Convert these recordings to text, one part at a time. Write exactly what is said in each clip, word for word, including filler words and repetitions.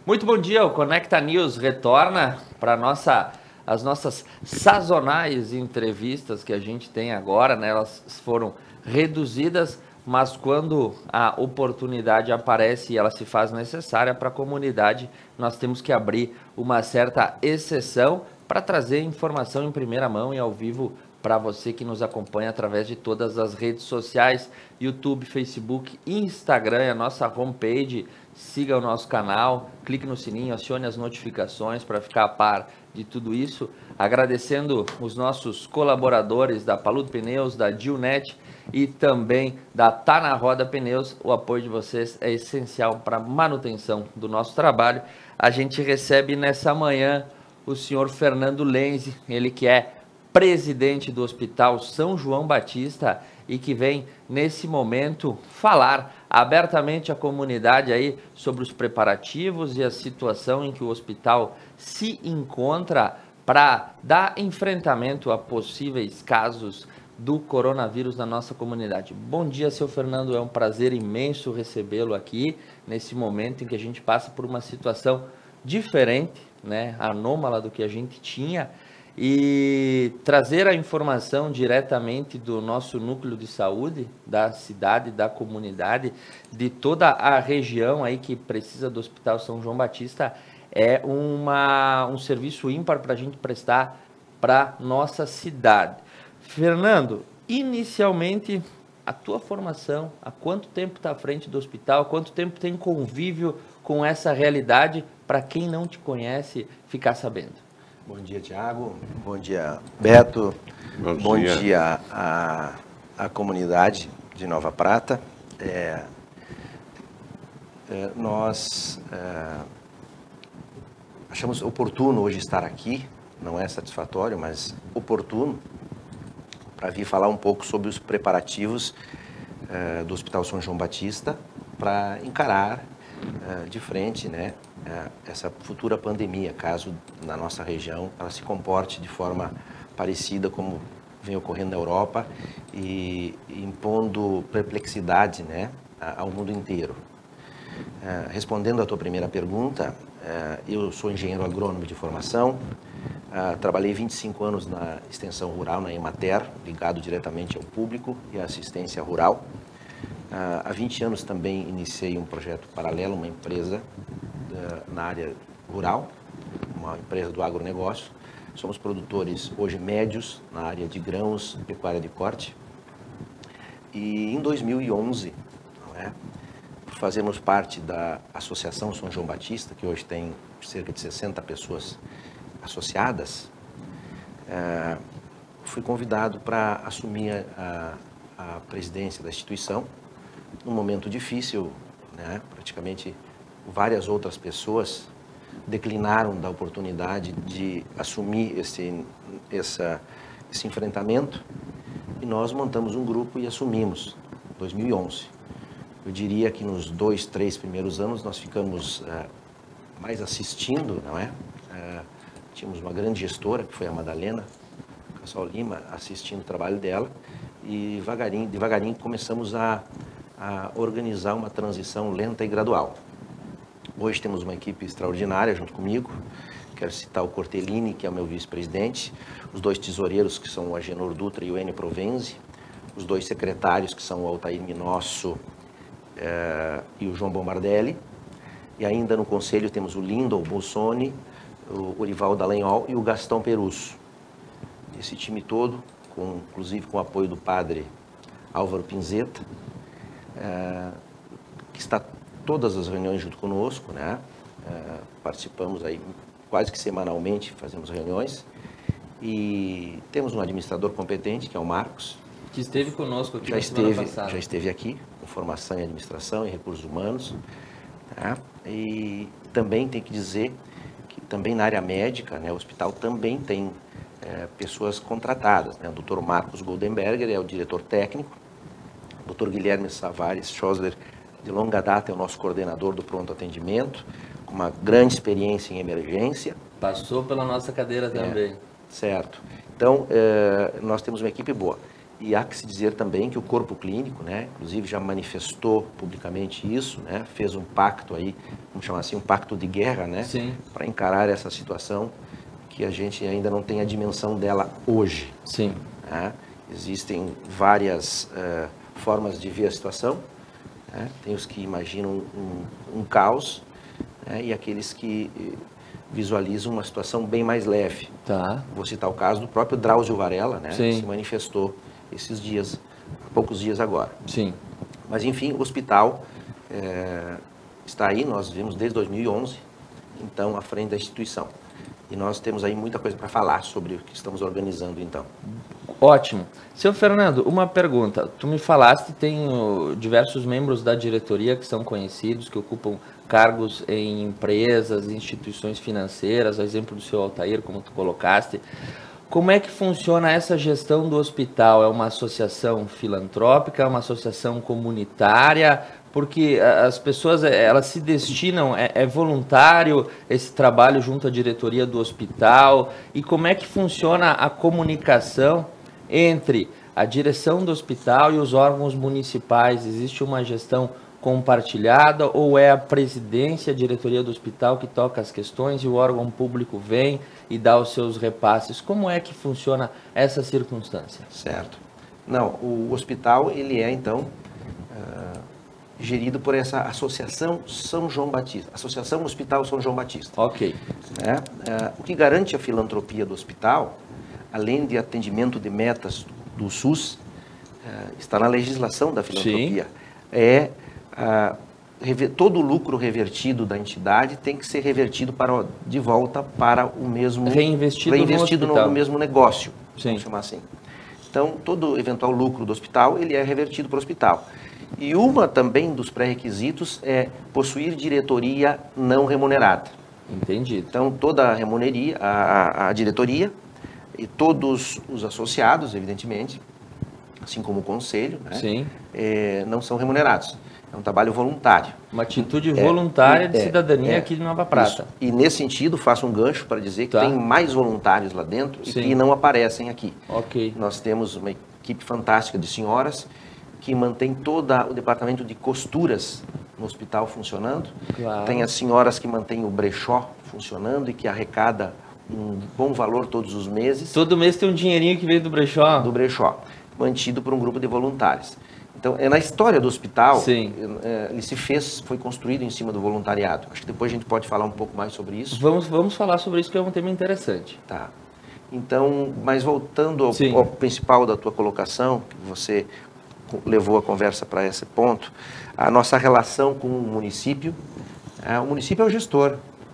Muito bom dia, o Conecta News retorna para nossa, as nossas sazonais entrevistas que a gente tem agora, né? Elas foram reduzidas, mas quando a oportunidade aparece e ela se faz necessária para a comunidade, nós temos que abrir uma certa exceção para trazer informação em primeira mão e ao vivo para você que nos acompanha através de todas as redes sociais, YouTube, Facebook, Instagram, a nossa homepage. Siga o nosso canal, clique no sininho, acione as notificações para ficar a par de tudo isso. Agradecendo os nossos colaboradores da Paludo Pneus, da Dilnet e também da Tá Na Roda Pneus. O apoio de vocês é essencial para a manutenção do nosso trabalho. A gente recebe nessa manhã o senhor Fernando Lenzi, ele que é presidente do Hospital São João Batista e que vem, nesse momento, falar abertamente à comunidade aí sobre os preparativos e a situação em que o hospital se encontra para dar enfrentamento a possíveis casos do coronavírus na nossa comunidade. Bom dia, seu Fernando, é um prazer imenso recebê-lo aqui, nesse momento em que a gente passa por uma situação diferente, né, anômala do que a gente tinha, e trazer a informação diretamente do nosso núcleo de saúde, da cidade, da comunidade, de toda a região aí que precisa do Hospital São João Batista, é uma, um serviço ímpar para a gente prestar para nossa cidade. Fernando, inicialmente, a tua formação, há quanto tempo está à frente do hospital, quanto tempo tem convívio com essa realidade, para quem não te conhece ficar sabendo? Bom dia, Tiago. Bom dia, Beto. Bom, Bom dia, dia à, à comunidade de Nova Prata. É, é, nós é, achamos oportuno hoje estar aqui, não é satisfatório, mas oportuno, para vir falar um pouco sobre os preparativos é, do Hospital São João Batista para encarar é, de frente, né, essa futura pandemia, caso na nossa região ela se comporte de forma parecida como vem ocorrendo na Europa e impondo perplexidade, né, ao mundo inteiro. Respondendo à tua primeira pergunta, eu sou engenheiro agrônomo de formação, trabalhei vinte e cinco anos na extensão rural, na Emater, ligado diretamente ao público e à assistência rural. Há vinte anos também iniciei um projeto paralelo, uma empresa na área rural, uma empresa do agronegócio. Somos produtores hoje médios na área de grãos, pecuária de corte. E em dois mil e onze, não é, fazemos parte da Associação São João Batista, que hoje tem cerca de sessenta pessoas associadas. É, fui convidado para assumir a, a presidência da instituição num momento difícil, né, praticamente várias outras pessoas declinaram da oportunidade de assumir esse, essa, esse enfrentamento e nós montamos um grupo e assumimos, em dois mil e onze. Eu diria que nos dois, três primeiros anos nós ficamos uh, mais assistindo, não é? Uh, tínhamos uma grande gestora, que foi a Madalena Cassol Lima, assistindo o trabalho dela e devagarinho, devagarinho começamos a, a organizar uma transição lenta e gradual. Hoje temos uma equipe extraordinária junto comigo. Quero citar o Cortellini, que é o meu vice-presidente, os dois tesoureiros, que são o Agenor Dutra e o Enio Provenzi, os dois secretários, que são o Altair Minosso eh, e o João Bombardelli. E ainda no conselho temos o Lindon Bolsoni, o Orival Dallagnol e o Gastão Perusso. Esse time todo, com, inclusive com o apoio do padre Álvaro Pinzetta, eh, que está todas as reuniões junto conosco, né? Uh, participamos aí quase que semanalmente, fazemos reuniões e temos um administrador competente, que é o Marcos. Que esteve conosco aqui já na esteve, semana passada. Já esteve aqui, com formação em administração e recursos humanos. Né? E também tem que dizer que também na área médica, né, o hospital também tem é, pessoas contratadas. Né? O doutor Marcos Goldenberger é o diretor técnico, o doutor Guilherme Savares Schosler, de longa data, é o nosso coordenador do pronto atendimento, com uma grande experiência em emergência. Passou pela nossa cadeira também. É, certo. Então, é, nós temos uma equipe boa. E há que se dizer também que o corpo clínico, né, inclusive já manifestou publicamente isso, né, fez um pacto aí, vamos chamar assim, um pacto de guerra, né, para encarar essa situação que a gente ainda não tem a dimensão dela hoje. Sim. Né? Existem várias uh, formas de ver a situação, né? Tem os que imaginam um, um caos, né, e aqueles que visualizam uma situação bem mais leve. Tá. Vou citar o caso do próprio Drauzio Varela, né, Sim. que se manifestou esses dias, há poucos dias agora. Sim. Mas, enfim, o hospital é, está aí, nós vimos desde dois mil e onze, então, à frente da instituição. E nós temos aí muita coisa para falar sobre o que estamos organizando, então. Ótimo. Seu Fernando, uma pergunta. Tu me falaste, tem uh, diversos membros da diretoria que são conhecidos, que ocupam cargos em empresas, instituições financeiras, a exemplo do seu Altair, como tu colocaste. Como é que funciona essa gestão do hospital? É uma associação filantrópica, uma associação comunitária? Porque as pessoas, elas se destinam, é, é voluntário esse trabalho junto à diretoria do hospital? E como é que funciona a comunicação entre a direção do hospital e os órgãos municipais? Existe uma gestão compartilhada ou é a presidência, a diretoria do hospital que toca as questões e o órgão público vem e dá os seus repasses? Como é que funciona essa circunstância? Certo. Não, o hospital, ele é, então, uh, gerido por essa Associação São João Batista, Associação Hospital São João Batista. Ok. É, uh, o que garante a filantropia do hospital, além de atendimento de metas do SUS, uh, está na legislação da filantropia. Sim. É uh, rever, todo o lucro revertido da entidade tem que ser revertido para, de volta para o mesmo... Reinvestido, reinvestido no, no, no mesmo negócio, Sim. vamos chamar assim. Então, todo eventual lucro do hospital, ele é revertido para o hospital. E uma também dos pré-requisitos é possuir diretoria não remunerada. Entendido. Então, toda a remuneria, a, a diretoria e todos os associados, evidentemente, assim como o conselho, né, Sim. É, não são remunerados. É um trabalho voluntário. Uma atitude voluntária é, de é, cidadania é, aqui de Nova Prata. Isso. E nesse sentido, faço um gancho para dizer que tá. tem mais voluntários lá dentro Sim. e que não aparecem aqui. Ok. Nós temos uma equipe fantástica de senhoras que mantém todo o departamento de costuras no hospital funcionando. Claro. Tem as senhoras que mantêm o brechó funcionando e que arrecada um bom valor todos os meses. Todo mês tem um dinheirinho que veio do brechó? Do brechó, mantido por um grupo de voluntários. Então, é na história do hospital, Sim. É, ele se fez, foi construído em cima do voluntariado. Acho que depois a gente pode falar um pouco mais sobre isso. Vamos, vamos falar sobre isso, que é um tema interessante. Tá. Então, mas voltando ao, ao principal da tua colocação, que você levou a conversa para esse ponto, a nossa relação com o município. É, o município é o gestor.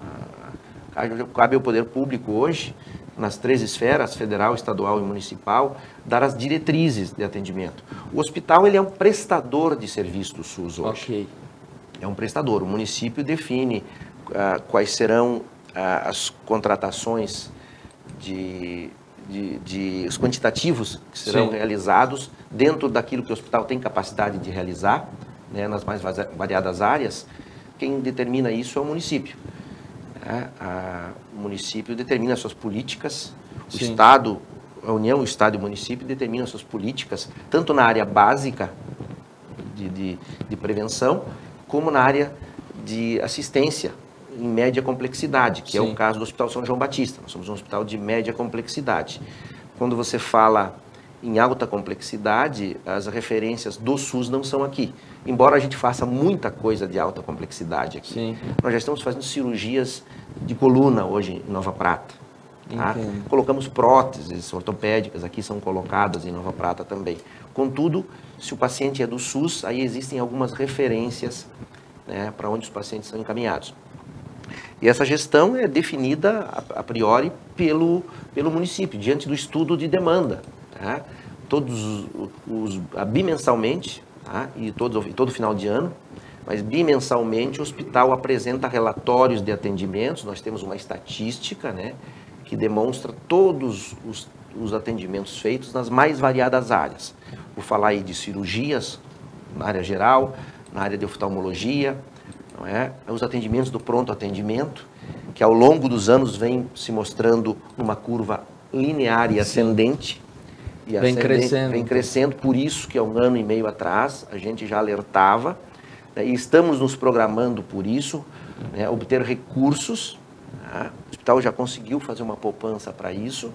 Cabe ao poder público hoje, nas três esferas, federal, estadual e municipal, dar as diretrizes de atendimento. O hospital, ele é um prestador de serviço do SUS hoje. Ok. É um prestador. O município define uh, quais serão uh, as contratações de, de, de os quantitativos que serão Sim. realizados dentro daquilo que o hospital tem capacidade de realizar, né, nas mais variadas áreas. Quem determina isso é o município. É, a, o município determina suas políticas, o Sim. Estado, a União, o Estado e o município determinam suas políticas, tanto na área básica de, de, de prevenção, como na área de assistência em média complexidade, que Sim. é o caso do Hospital São João Batista. Nós somos um hospital de média complexidade. Quando você fala em alta complexidade, as referências do SUS não são aqui. Embora a gente faça muita coisa de alta complexidade aqui. Sim. Nós já estamos fazendo cirurgias de coluna hoje em Nova Prata. Tá? Colocamos próteses ortopédicas, aqui são colocadas em Nova Prata também. Contudo, se o paciente é do SUS, aí existem algumas referências, né, para onde os pacientes são encaminhados. E essa gestão é definida a, a priori pelo, pelo município, diante do estudo de demanda. Tá? Todos os, os bimensalmente, tá? e todo, todo final de ano, mas bimensalmente o hospital apresenta relatórios de atendimentos. Nós temos uma estatística, né, que demonstra todos os, os atendimentos feitos nas mais variadas áreas. Vou falar aí de cirurgias, na área geral, na área de oftalmologia, não é? Os atendimentos do pronto atendimento, que ao longo dos anos vem se mostrando numa curva linear e ascendente. e vem crescendo. Vem crescendo, por isso que há um ano e meio atrás a gente já alertava, né, e estamos nos programando por isso, né, obter recursos. Né, o hospital já conseguiu fazer uma poupança para isso.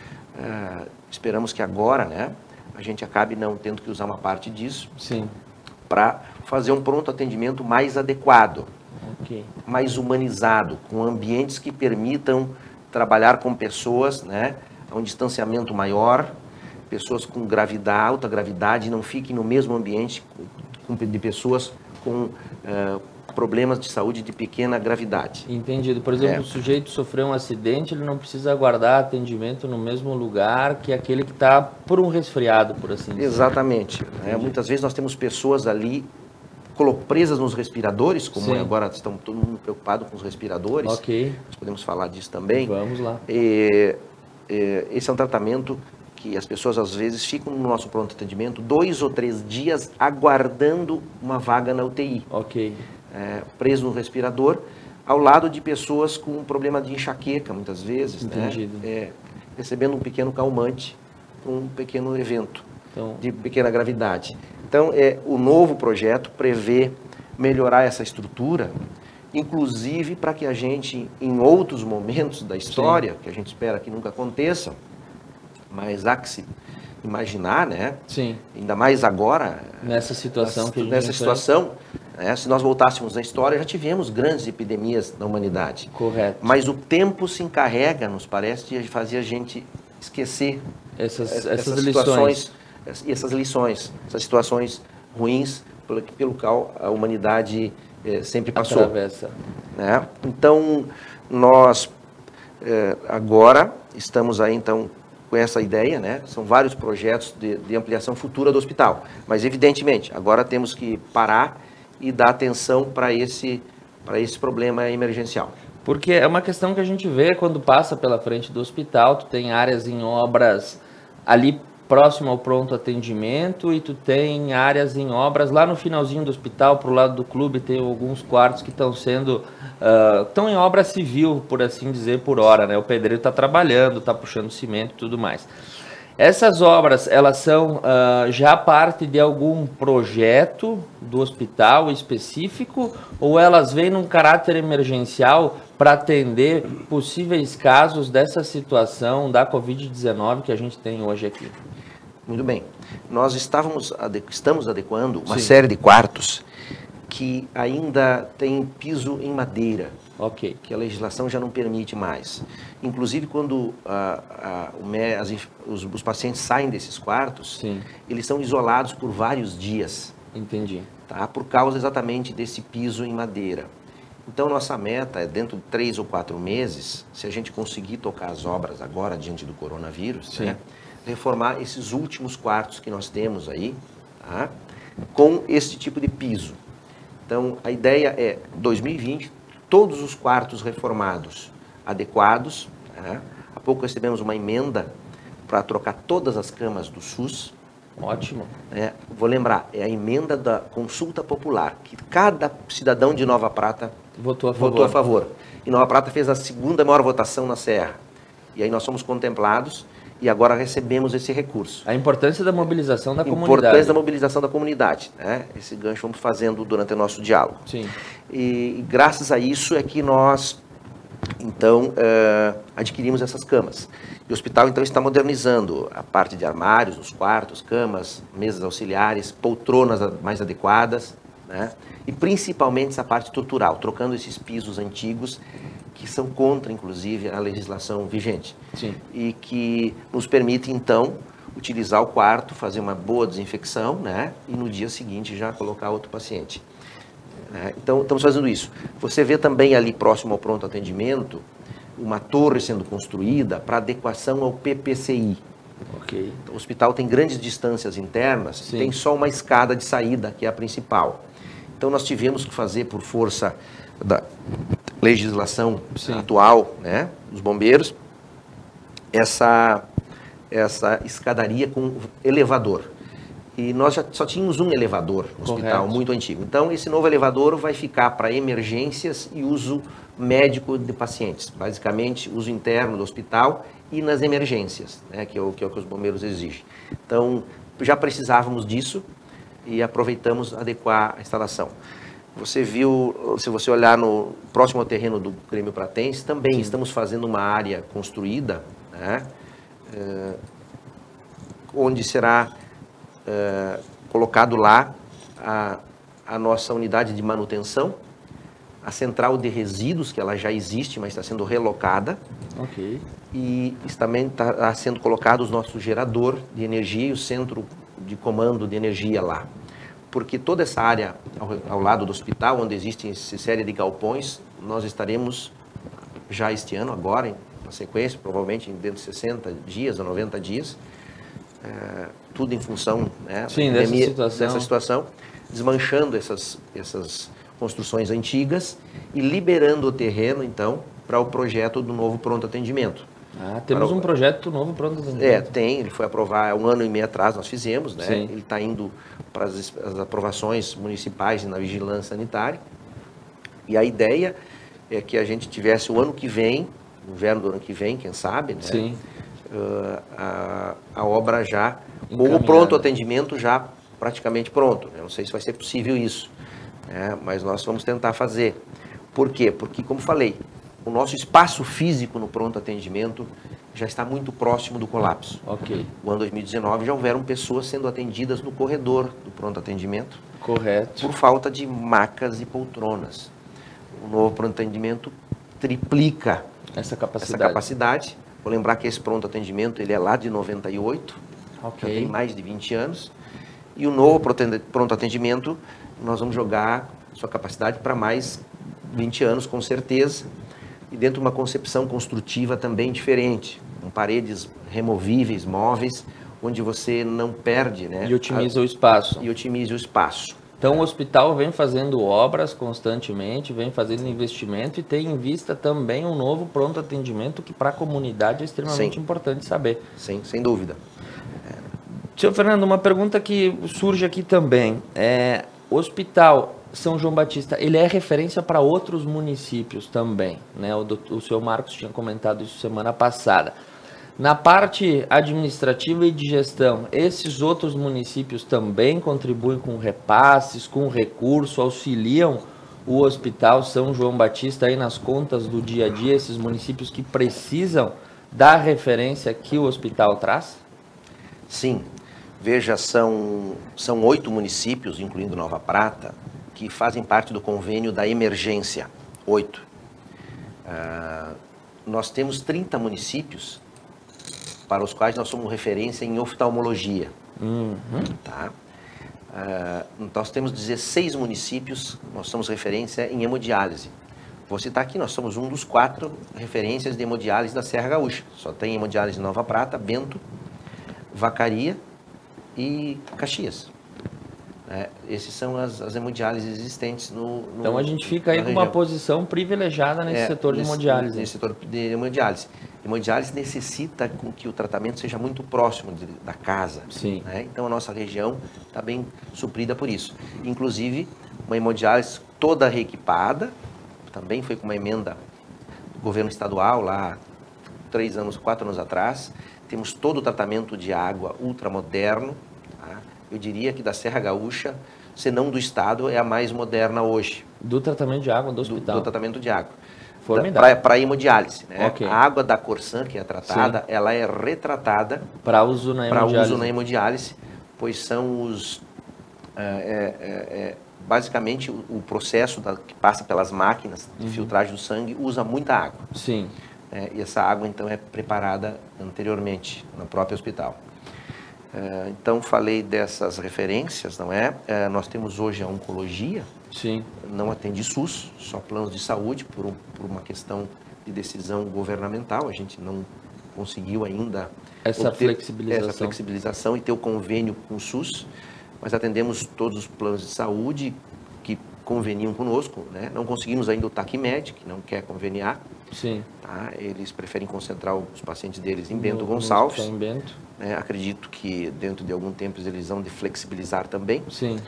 Uh, esperamos que agora, né, a gente acabe não tendo que usar uma parte disso para fazer um pronto atendimento mais adequado, okay. mais humanizado, com ambientes que permitam trabalhar com pessoas, né, a um distanciamento maior, pessoas com gravidade, alta gravidade, não fiquem no mesmo ambiente de pessoas com uh, problemas de saúde de pequena gravidade. Entendido. Por exemplo, é. o sujeito sofreu um acidente, ele não precisa aguardar atendimento no mesmo lugar que aquele que está por um resfriado, por assim dizer. Exatamente. É, muitas vezes nós temos pessoas ali presas nos respiradores, como Sim. agora estão todo mundo preocupado com os respiradores. Ok. Nós podemos falar disso também. Vamos lá. E, e, esse é um tratamento que as pessoas às vezes ficam no nosso pronto atendimento dois ou três dias aguardando uma vaga na U T I. Ok. É, preso no respirador, ao lado de pessoas com um problema de enxaqueca, muitas vezes, Entendido. né? É, recebendo um pequeno calmante, um pequeno evento então... de pequena gravidade. Então, é, o novo projeto prevê melhorar essa estrutura, inclusive para que a gente, em outros momentos da história, Sim. que a gente espera que nunca aconteçam, mas há que se imaginar, né? Sim. Ainda mais agora, nessa situação, que a gente nessa situação, né? Se nós voltássemos na história, já tivemos grandes epidemias na humanidade. Correto. Mas o tempo se encarrega, nos parece, de fazer a gente esquecer essas, essas, essas situações e essas lições, essas situações ruins pelo, pelo qual a humanidade eh, sempre passou. Atravessa. Né? Então, nós eh, agora estamos aí, então, com essa ideia, né? São vários projetos de, de ampliação futura do hospital, mas evidentemente agora temos que parar e dar atenção para esse, para esse problema emergencial. Porque é uma questão que a gente vê quando passa pela frente do hospital, tu tem áreas em obras ali próximo ao pronto atendimento e tu tem áreas em obras lá no finalzinho do hospital, pro lado do clube, tem alguns quartos que estão sendo, uh, estão em obra civil, por assim dizer, por hora, né? O pedreiro está trabalhando, está puxando cimento e tudo mais. Essas obras, elas são uh, já parte de algum projeto do hospital específico ou elas vêm num caráter emergencial para atender possíveis casos dessa situação da covid dezenove que a gente tem hoje aqui? Muito bem. Nós estávamos, estamos adequando uma Sim. série de quartos que ainda tem piso em madeira. Ok. Que a legislação já não permite mais. Inclusive, quando a, a, o me, as, os, os pacientes saem desses quartos, Sim. eles são isolados por vários dias. Entendi. Tá? Por causa exatamente desse piso em madeira. Então, nossa meta é, dentro de três ou quatro meses, se a gente conseguir tocar as obras agora, diante do coronavírus, né, reformar esses últimos quartos que nós temos aí, tá, com esse tipo de piso. Então, a ideia é, dois mil e vinte, todos os quartos reformados, adequados. Né? Há pouco recebemos uma emenda para trocar todas as camas do SUS. Ótimo. É, vou lembrar, é a emenda da consulta popular, que cada cidadão de Nova Prata votou a favor. Votou a favor. E Nova Prata fez a segunda maior votação na Serra. E aí nós fomos contemplados e agora recebemos esse recurso. A importância da mobilização da comunidade. A importância da mobilização da comunidade. Né? Esse gancho vamos fazendo durante o nosso diálogo. Sim. E, e graças a isso é que nós, então, uh, adquirimos essas camas. E o hospital, então, está modernizando a parte de armários, os quartos, camas, mesas auxiliares, poltronas mais adequadas, né? E principalmente essa parte estrutural, trocando esses pisos antigos que são contra, inclusive, a legislação vigente. Sim. E que nos permite, então, utilizar o quarto, fazer uma boa desinfecção, né? E no dia seguinte já colocar outro paciente. É, então, estamos fazendo isso. Você vê também ali próximo ao pronto atendimento uma torre sendo construída para adequação ao P P C I. Okay. Então, o hospital tem grandes distâncias internas, Sim. tem só uma escada de saída, que é a principal. Então, nós tivemos que fazer, por força da legislação Sim. atual, né, dos bombeiros, essa, essa escadaria com elevador. E nós já só tínhamos um elevador no hospital, Correto. muito antigo. Então, esse novo elevador vai ficar para emergências e uso médico de pacientes. Basicamente, uso interno do hospital e nas emergências, né, que, é o, que é o que os bombeiros exigem. Então, já precisávamos disso e aproveitamos adequar a instalação. Você viu, se você olhar no próximo ao terreno do Grêmio Pratense, também Sim. estamos fazendo uma área construída, né, é, onde será é, colocado lá a, a nossa unidade de manutenção, a central de resíduos, que ela já existe, mas está sendo relocada. Ok. E também está sendo colocado o nosso gerador de energia e o centro de comando de energia lá. Porque toda essa área ao, ao lado do hospital, onde existe essa série de galpões, nós estaremos já este ano, agora, na sequência, provavelmente dentro de sessenta dias ou noventa dias, é, tudo em função né, Sim, da dessa situação. dessa situação, desmanchando essas, essas construções antigas e liberando o terreno, então, para o projeto do novo pronto atendimento. Ah, temos para um o... projeto novo pronto atendimento. É, tem, ele foi aprovar um ano e meio atrás, nós fizemos, né? Sim. Ele está indo para as, as aprovações municipais e na vigilância sanitária. E a ideia é que a gente tivesse o ano que vem, no inverno do ano que vem, quem sabe, né? Sim. Uh, a, a obra já, com o pronto atendimento já praticamente pronto. Eu não sei se vai ser possível isso, né? Mas nós vamos tentar fazer. Por quê? Porque, como falei, o nosso espaço físico no pronto atendimento já está muito próximo do colapso. Ok. No ano dois mil e dezenove já houveram pessoas sendo atendidas no corredor do pronto atendimento. Correto. Por falta de macas e poltronas. O novo pronto atendimento triplica essa capacidade. essa capacidade. Vou lembrar que esse pronto atendimento ele é lá de noventa e oito, okay. já tem mais de vinte anos. E o novo pronto atendimento nós vamos jogar sua capacidade para mais vinte anos, com certeza. E dentro de uma concepção construtiva também diferente, com paredes removíveis, móveis, onde você não perde, né? E otimiza a, o espaço. E otimiza o espaço. Então o hospital vem fazendo obras constantemente, vem fazendo investimento e tem em vista também um novo pronto atendimento que para a comunidade é extremamente Sim. importante saber. Sim, sem dúvida. É. Senhor Fernando, uma pergunta que surge aqui também. É, o Hospital São João Batista, ele é referência para outros municípios também, né? O, do, o senhor Marcos tinha comentado isso semana passada. Na parte administrativa e de gestão, esses outros municípios também contribuem com repasses, com recurso, auxiliam o Hospital São João Batista aí nas contas do dia a dia, esses municípios que precisam da referência que o hospital traz? Sim. Veja, são, são oito municípios, incluindo Nova Prata, que fazem parte do convênio da emergência, oito. Uh, nós temos trinta municípios para os quais nós somos referência em oftalmologia. Uhum. Tá? Uh, nós temos dezesseis municípios, nós somos referência em hemodiálise. Vou citar aqui, nós somos um dos quatro referências de hemodiálise da Serra Gaúcha. Só tem hemodiálise em Nova Prata, Bento, Vacaria e Caxias. É, esses são as, as hemodiálises existentes no, no Então a gente fica aí com uma posição privilegiada nesse é, setor de nesse, hemodiálise. Nesse setor de hemodiálise. Hemodiálise necessita com que o tratamento seja muito próximo de, da casa. Sim. Né? Então a nossa região está bem suprida por isso. Inclusive, uma hemodiálise toda reequipada, também foi com uma emenda do governo estadual lá três anos, quatro anos atrás. Temos todo o tratamento de água ultramoderno. Tá? Eu diria que da Serra Gaúcha, se não do estado, é a mais moderna hoje. Do tratamento de água do hospital? Do, do tratamento de água. Formidável. Para hemodiálise. Né? Okay. A água da Corsan, que é tratada, Sim. ela é retratada para uso na hemodiálise. Para uso na hemodiálise, pois são os... É, é, é, basicamente, o, o processo da, que passa pelas máquinas de uhum. filtragem do sangue usa muita água. Sim. É, e essa água, então, é preparada anteriormente no próprio hospital. É, então, falei dessas referências, não é? é? Nós temos hoje a oncologia. Sim. Não atende SUS, só planos de saúde, por, um, por uma questão de decisão governamental. A gente não conseguiu ainda essa flexibilização. essa flexibilização e ter o convênio com o SUS, mas atendemos todos os planos de saúde que conveniam conosco, né? Não conseguimos ainda o TACMED, que não quer conveniar. Sim. Tá? Eles preferem concentrar os pacientes deles em Bento No, Gonçalves. no em Bento. Né? Acredito que dentro de algum tempo eles vão de flexibilizar também. Sim.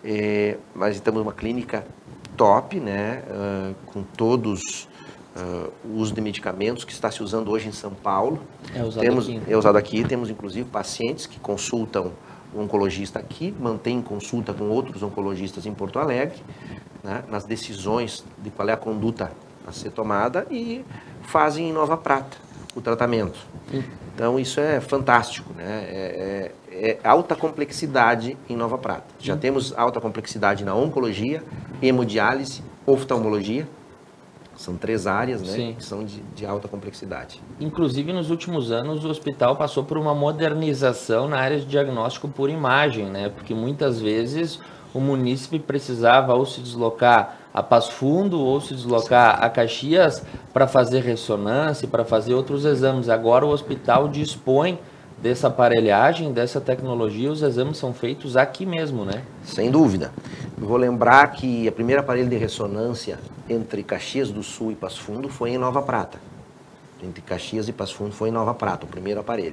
É, mas estamos numa clínica top, né? Uh, com todos uh, o uso de medicamentos que está se usando hoje em São Paulo. É usado temos, aqui. É usado aqui. Temos inclusive pacientes que consultam o oncologista aqui, mantêm consulta com outros oncologistas em Porto Alegre, né? Nas decisões de qual é a conduta a ser tomada e fazem em Nova Prata o tratamento. Hum. Então isso é fantástico, né? É, é, é alta complexidade em Nova Prata. Já hum. temos alta complexidade na oncologia, hemodiálise, oftalmologia. São três áreas, né, Sim. que são de, de alta complexidade. Inclusive, nos últimos anos, o hospital passou por uma modernização na área de diagnóstico por imagem, né? Porque muitas vezes o munícipe precisava ou se deslocar a Passo Fundo ou se deslocar Sim. a Caxias para fazer ressonância, para fazer outros exames. Agora o hospital dispõe dessa aparelhagem, dessa tecnologia, os exames são feitos aqui mesmo, né? Sem dúvida. Eu vou lembrar que a primeira aparelho de ressonância entre Caxias do Sul e Passo Fundo foi em Nova Prata. Entre Caxias e Passo Fundo foi em Nova Prata, o primeiro aparelho.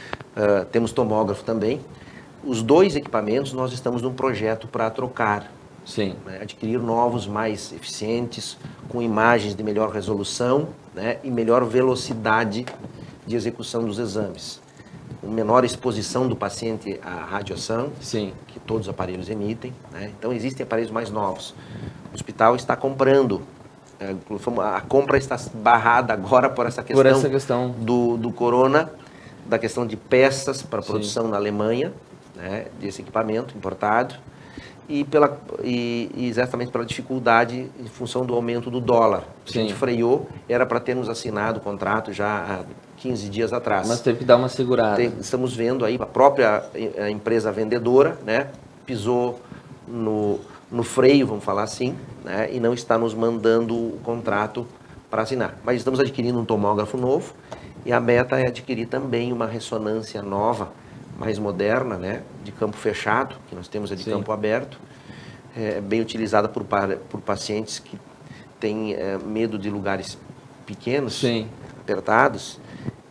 Uh, temos tomógrafo também. Os dois equipamentos nós estamos num projeto para trocar. Sim. Né, adquirir novos, mais eficientes, com imagens de melhor resolução, né, e melhor velocidade de execução dos exames. Com menor exposição do paciente à radiação, Sim. que todos os aparelhos emitem. Né? Então, existem aparelhos mais novos. O hospital está comprando. É, a compra está barrada agora por essa questão, por essa questão. Do, do corona, da questão de peças para produção Sim. na Alemanha, né, desse equipamento importado, e, pela, e, e exatamente pela dificuldade em função do aumento do dólar. A Sim. gente freou, era para termos assinado o contrato já há quinze dias atrás. Mas teve que dar uma segurada. Tem, estamos vendo aí, a própria a empresa vendedora, né, pisou no, no freio, vamos falar assim, né, e não está nos mandando o contrato para assinar. Mas estamos adquirindo um tomógrafo novo e a meta é adquirir também uma ressonância nova, mais moderna, né, de campo fechado, que nós temos a de Sim. campo aberto, é, bem utilizada por, por pacientes que têm é, medo de lugares pequenos, Sim. apertados.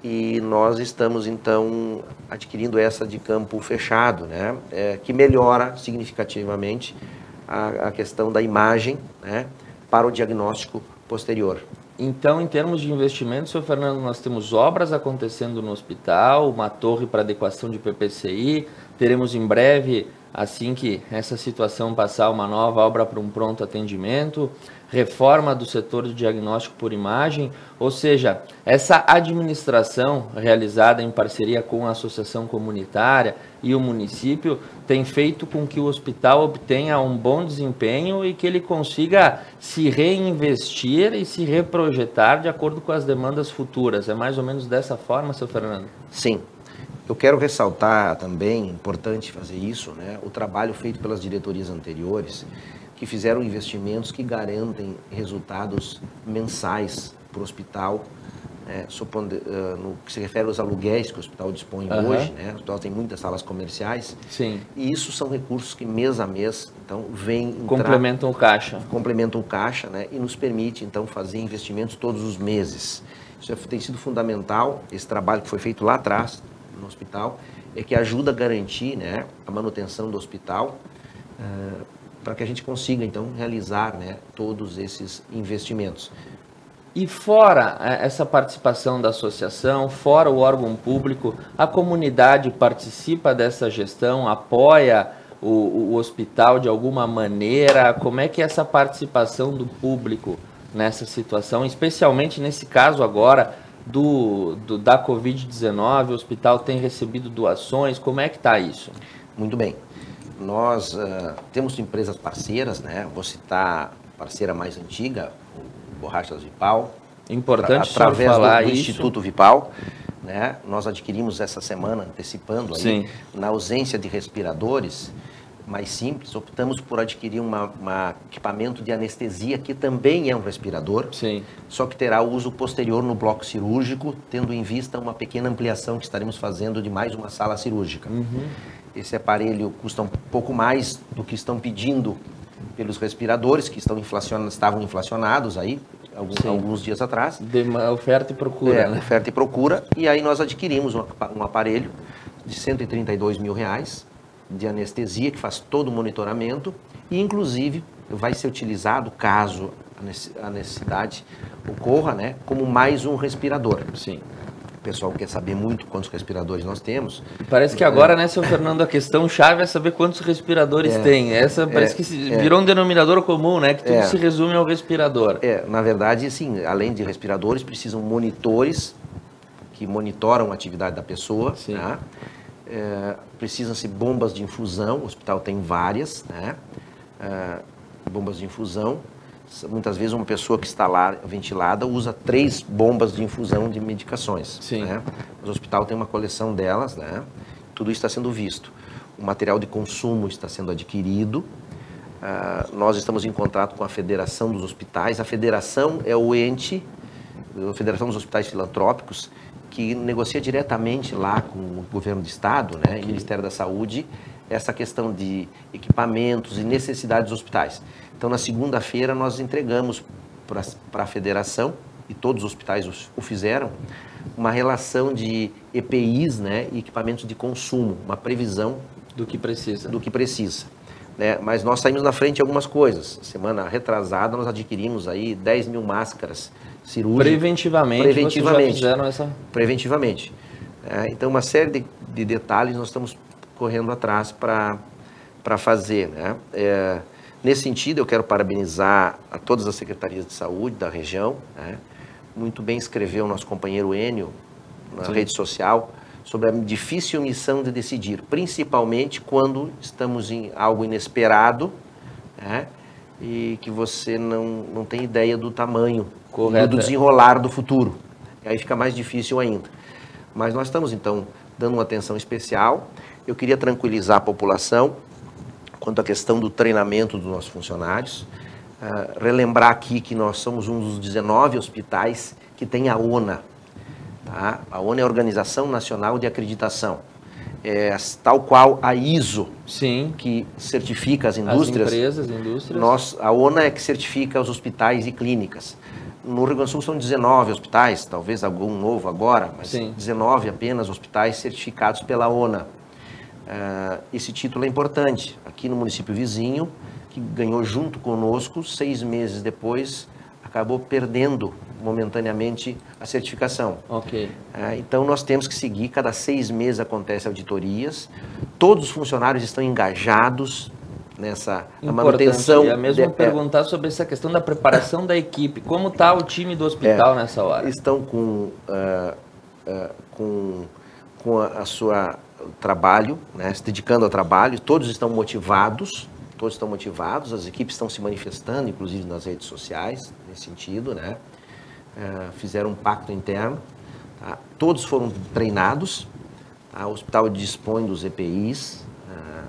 E nós estamos, então, adquirindo essa de campo fechado, né? É, que melhora significativamente a, a questão da imagem, né? Para o diagnóstico posterior. Então, em termos de investimento, senhor Fernando, nós temos obras acontecendo no hospital, uma torre para adequação de P P C I, teremos em breve, assim que essa situação passar, uma nova obra para um pronto atendimento, reforma do setor de diagnóstico por imagem, ou seja, essa administração realizada em parceria com a associação comunitária e o município tem feito com que o hospital obtenha um bom desempenho e que ele consiga se reinvestir e se reprojetar de acordo com as demandas futuras. É mais ou menos dessa forma, seu Fernando? Sim. Eu quero ressaltar também, importante fazer isso, né, o trabalho feito pelas diretorias anteriores, que fizeram investimentos que garantem resultados mensais para o hospital, né, supondo, uh, no que se refere aos aluguéis que o hospital dispõe uhum. hoje, né, o hospital tem muitas salas comerciais, Sim. e isso são recursos que mês a mês, então, vêm entrar, complementam o caixa. Complementam o caixa, né, e nos permite, então, fazer investimentos todos os meses. Isso é, tem sido fundamental, esse trabalho que foi feito lá atrás, no hospital, é que ajuda a garantir, né, a manutenção do hospital, uh, para que a gente consiga, então, realizar, né, todos esses investimentos. E fora essa participação da associação, fora o órgão público, a comunidade participa dessa gestão, apoia o, o hospital de alguma maneira? Como é que é essa participação do público nessa situação, especialmente nesse caso agora do, do, da covid dezenove, o hospital tem recebido doações, como é que está isso? Muito bem. Nós uh, temos empresas parceiras, né? Vou citar a parceira mais antiga, o Borrachas Vipal. Importante pra, através falar do, do isso. Instituto Vipal, né? Nós adquirimos essa semana, antecipando aí, Sim. na ausência de respiradores mais simples, optamos por adquirir um equipamento de anestesia que também é um respirador, Sim. só que terá uso posterior no bloco cirúrgico, tendo em vista uma pequena ampliação que estaremos fazendo de mais uma sala cirúrgica. Uhum. Esse aparelho custa um pouco mais do que estão pedindo pelos respiradores que estão inflacionados, estavam inflacionados aí, alguns, alguns dias atrás. De oferta e procura, é, né? Oferta e procura, e aí nós adquirimos um, um aparelho de cento e trinta e dois mil reais de anestesia, que faz todo o monitoramento, e inclusive vai ser utilizado, caso a necessidade ocorra, né, como mais um respirador. Sim. O pessoal quer saber muito quantos respiradores nós temos. Parece que agora, é. né, seu Fernando, a questão chave é saber quantos respiradores é, tem. Essa parece é, que virou é, um denominador comum, né, que tudo é, se resume ao respirador. É, na verdade, assim, além de respiradores, precisam monitores que monitoram a atividade da pessoa. Sim. Tá? É, precisam-se bombas de infusão, o hospital tem várias, né? É, bombas de infusão. Muitas vezes uma pessoa que está lá ventilada usa três bombas de infusão de medicações. Sim. Né? O hospital tem uma coleção delas, né? Tudo isso está sendo visto. O material de consumo está sendo adquirido. Uh, nós estamos em contato com a Federação dos Hospitais. A Federação é o ente, a Federação dos Hospitais Filantrópicos, que negocia diretamente lá com o governo do estado, né, okay. e o Ministério da Saúde, essa questão de equipamentos e necessidades dos hospitais. Então, na segunda-feira, nós entregamos para a federação, e todos os hospitais o, o fizeram, uma relação de E P Is, né, e equipamentos de consumo, uma previsão do que precisa. Do que precisa. Né? Mas nós saímos na frente de algumas coisas. Semana retrasada, nós adquirimos aí dez mil máscaras cirúrgicas. Preventivamente, preventivamente, vocês já fizeram essa... Preventivamente. É, então, uma série de, de detalhes nós estamos correndo atrás para fazer. Né? É, nesse sentido, eu quero parabenizar a todas as secretarias de saúde da região. Né? Muito bem escreveu o nosso companheiro Enio na Sim. rede social sobre a difícil missão de decidir, principalmente quando estamos em algo inesperado, né? E que você não, não tem ideia do tamanho, Correto. do desenrolar do futuro. E aí fica mais difícil ainda. Mas nós estamos, então, dando uma atenção especial. Eu queria tranquilizar a população quanto à questão do treinamento dos nossos funcionários. Uh, relembrar aqui que nós somos um dos dezenove hospitais que tem a ONA. Tá? A ONA é a Organização Nacional de Acreditação. É, tal qual a I S O, Sim. que certifica as indústrias. As empresas, indústrias. Nós, a ONA é que certifica os hospitais e clínicas. No Rio Grande do Sul são dezenove hospitais, talvez algum novo agora, mas Sim. dezenove apenas hospitais certificados pela ONA. Uh, esse título é importante. Aqui no município vizinho, que ganhou junto conosco, seis meses depois, acabou perdendo momentaneamente a certificação. Ok. É, então, nós temos que seguir, cada seis meses acontecem auditorias, todos os funcionários estão engajados nessa manutenção. E a mesma de, perguntar é, sobre essa questão da preparação da equipe, como está o time do hospital é, nessa hora? Estão com, uh, uh, com, com a, a sua trabalho, né, se dedicando ao trabalho, todos estão motivados, todos estão motivados, as equipes estão se manifestando, inclusive nas redes sociais, nesse sentido, né? Uh, fizeram um pacto interno, tá? Todos foram treinados, tá? O hospital dispõe dos E P Is, uh,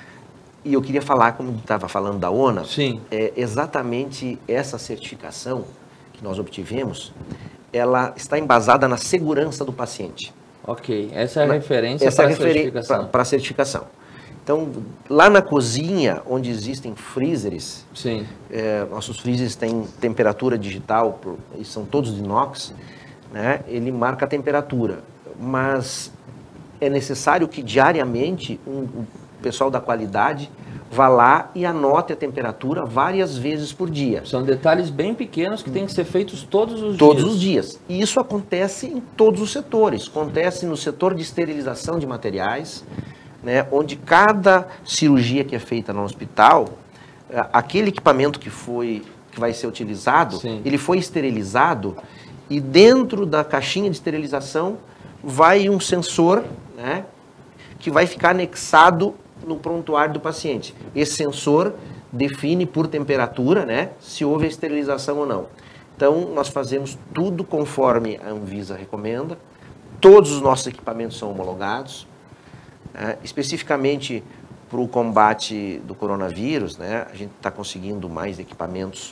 e eu queria falar, como estava falando da ONA, Sim. é exatamente essa certificação que nós obtivemos, ela está embasada na segurança do paciente. Ok, essa é a na, referência essa para é a certificação. Para a certificação. Então, lá na cozinha, onde existem freezers, Sim. É, nossos freezers têm temperatura digital, e são todos de inox, né? Ele marca a temperatura, mas é necessário que diariamente um, o pessoal da qualidade vá lá e anote a temperatura várias vezes por dia. São detalhes bem pequenos que têm que ser feitos todos os dias. Todos os dias. E isso acontece em todos os setores. Acontece no setor de esterilização de materiais, né, onde cada cirurgia que é feita no hospital, aquele equipamento que foi, que vai ser utilizado, Sim. ele foi esterilizado e dentro da caixinha de esterilização vai um sensor, né, que vai ficar anexado no prontuário do paciente. Esse sensor define por temperatura, né, se houve a esterilização ou não. Então, nós fazemos tudo conforme a Anvisa recomenda, todos os nossos equipamentos são homologados. É, especificamente para o combate do coronavírus, né, a gente está conseguindo mais equipamentos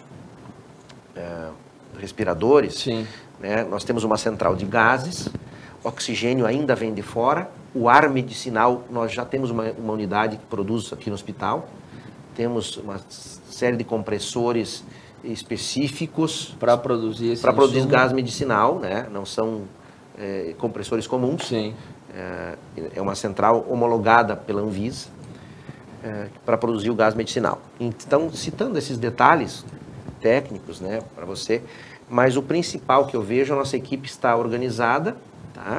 é, respiradores. Sim. Né, nós temos uma central de gases, o oxigênio ainda vem de fora, o ar medicinal, nós já temos uma, uma unidade que produz aqui no hospital. temos uma série de compressores específicos para produzir esse para produzir insumo. gás medicinal, né? Não são é, compressores comuns. Sim. É, é uma central homologada pela Anvisa é, para produzir o gás medicinal. Então, citando esses detalhes técnicos, né, para você, mas o principal que eu vejo, a nossa equipe está organizada, tá?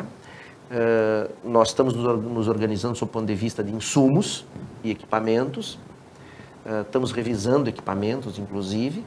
É, nós estamos nos organizando sob o ponto de vista de insumos e equipamentos, é, estamos revisando equipamentos, inclusive.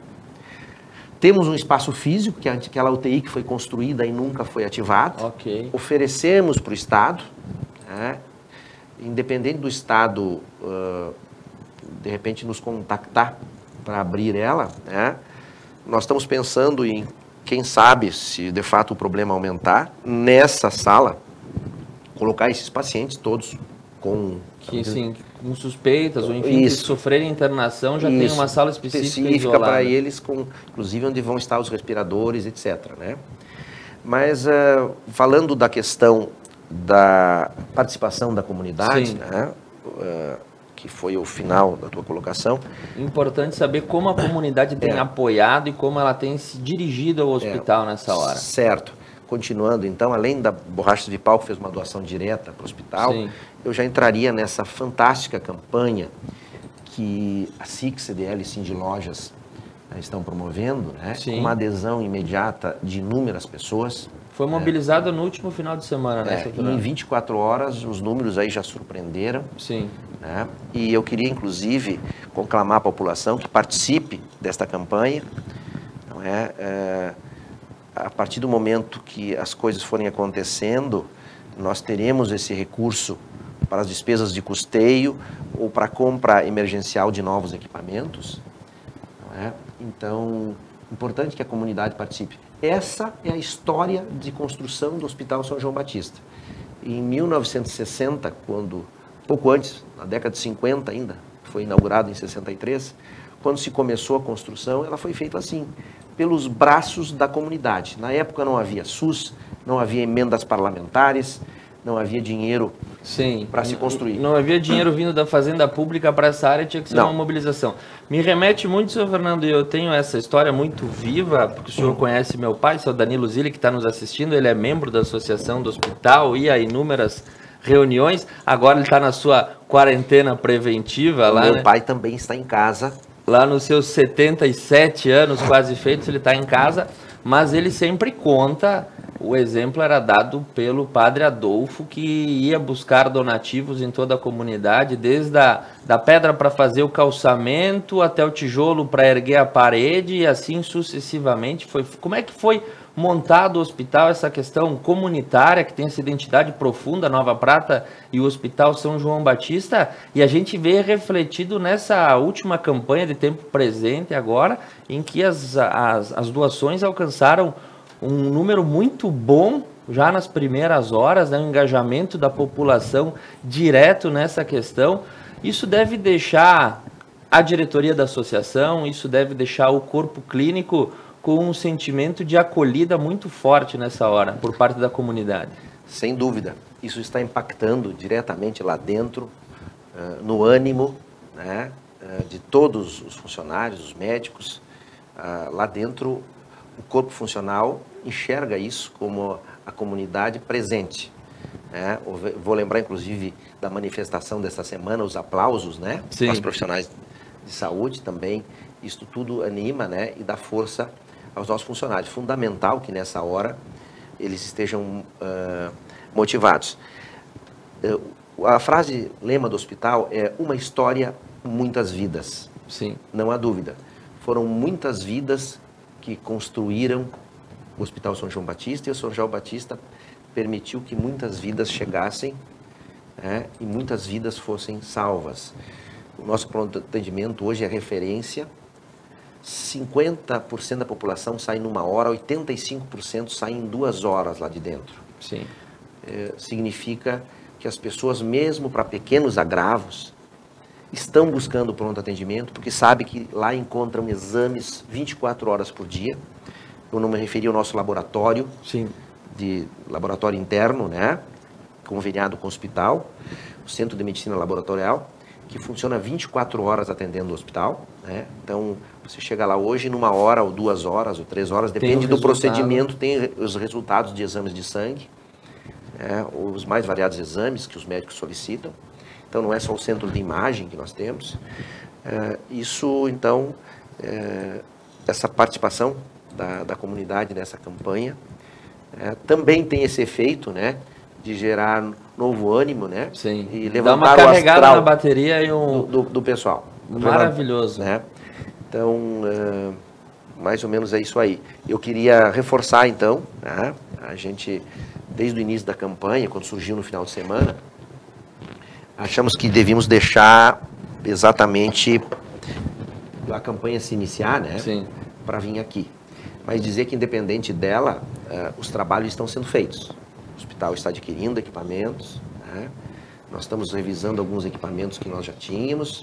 Temos um espaço físico, que é aquela U T I que foi construída e nunca foi ativada. Ok. Oferecemos para o Estado, né? Independente do Estado, uh, de repente, nos contactar para abrir ela, né? Nós estamos pensando em, quem sabe, se de fato o problema aumentar, nessa sala, colocar esses pacientes todos com... Que, sim, com suspeitas, ou enfim, Isso. que sofrerem internação, já tem uma sala específica, específica para isolada. eles, com, inclusive onde vão estar os respiradores, etcétera, né? Mas, uh, falando da questão da participação da comunidade, né? Uh, que foi o final da tua colocação. Importante saber como a comunidade tem é. apoiado e como ela tem se dirigido ao hospital é. nessa hora. Certo. Continuando, então, além da Borrachas Vipal, que fez uma doação direta para o hospital, Sim. eu já entraria nessa fantástica campanha que a S I C, C D L e Cindy Lojas né, estão promovendo, né, com uma adesão imediata de inúmeras pessoas. Foi mobilizada é, no último final de semana, né? É, e em vinte e quatro horas, os números aí já surpreenderam. Sim. Né, e eu queria, inclusive, conclamar a população que participe desta campanha, não é... é a partir do momento que as coisas forem acontecendo, nós teremos esse recurso para as despesas de custeio ou para a compra emergencial de novos equipamentos. Não é? Então, importante que a comunidade participe. Essa é a história de construção do Hospital São João Batista. Em mil novecentos e sessenta, quando, pouco antes, na década de cinquenta ainda, foi inaugurado em sessenta e três, quando se começou a construção, ela foi feita assim, pelos braços da comunidade. Na época não havia SUS, não havia emendas parlamentares, não havia dinheiro para se construir. Não havia dinheiro vindo da Fazenda Pública para essa área, tinha que ser não. uma mobilização. Me remete muito, senhor Fernando, e eu tenho essa história muito viva, porque o senhor hum. conhece meu pai, o senhor Danilo Zilli, que está nos assistindo, ele é membro da Associação do Hospital, ia a inúmeras reuniões, agora ele está na sua quarentena preventiva. O lá, meu né? pai também está em casa. Lá nos seus setenta e sete anos quase feitos, ele está em casa, mas ele sempre conta, o exemplo era dado pelo padre Adolfo, que ia buscar donativos em toda a comunidade, desde a da pedra para fazer o calçamento, até o tijolo para erguer a parede, e assim sucessivamente. Foi, como é que foi montado o hospital, essa questão comunitária, que tem essa identidade profunda, Nova Prata e o Hospital São João Batista, e a gente vê refletido nessa última campanha de tempo presente agora, em que as, as, as doações alcançaram um número muito bom, já nas primeiras horas, né, o engajamento da população direto nessa questão. Isso deve deixar a diretoria da associação, isso deve deixar o corpo clínico com um sentimento de acolhida muito forte nessa hora, por parte da comunidade. Sem dúvida. Isso está impactando diretamente lá dentro, uh, no ânimo, né, uh, de todos os funcionários, os médicos. Uh, lá dentro, o corpo funcional enxerga isso como a comunidade presente. Né? Vou lembrar, inclusive, da manifestação dessa semana, os aplausos, né, aos profissionais de saúde também. Isso tudo anima, né, e dá força aos nossos funcionários. Fundamental que nessa hora eles estejam uh, motivados. Uh, a frase lema do hospital é uma história, muitas vidas. Sim. Não há dúvida. Foram muitas vidas que construíram o Hospital São João Batista, e o São João Batista permitiu que muitas vidas chegassem, né, e muitas vidas fossem salvas. O nosso pronto atendimento hoje é referência. cinquenta por cento da população sai numa hora, oitenta e cinco por cento sai em duas horas lá de dentro. Sim. É, significa que as pessoas, mesmo para pequenos agravos, estão buscando pronto atendimento, porque sabe que lá encontram exames vinte e quatro horas por dia. Eu não me referi ao nosso laboratório, Sim. de laboratório interno, né, conveniado com o hospital, o Centro de Medicina Laboratorial, que funciona vinte e quatro horas atendendo o hospital, né? Então, você chega lá hoje, numa hora, ou duas horas, ou três horas, depende do procedimento, tem os resultados de exames de sangue, né? Os mais variados exames que os médicos solicitam. Então, não é só o centro de imagem que nós temos. É, isso, então, é, essa participação da, da comunidade nessa campanha é, também tem esse efeito, né, de gerar novo ânimo, né? Sim. E levantar Dá uma carregada o astral na bateria e um... do, do, do pessoal. Maravilhoso. Né? Então, uh, mais ou menos é isso aí. Eu queria reforçar, então, né? A gente, desde o início da campanha, quando surgiu no final de semana, achamos que devíamos deixar exatamente a campanha se iniciar, né? Sim. Para vir aqui. Mas dizer que, independente dela, uh, os trabalhos estão sendo feitos. O hospital está adquirindo equipamentos, né? Nós estamos revisando alguns equipamentos que nós já tínhamos.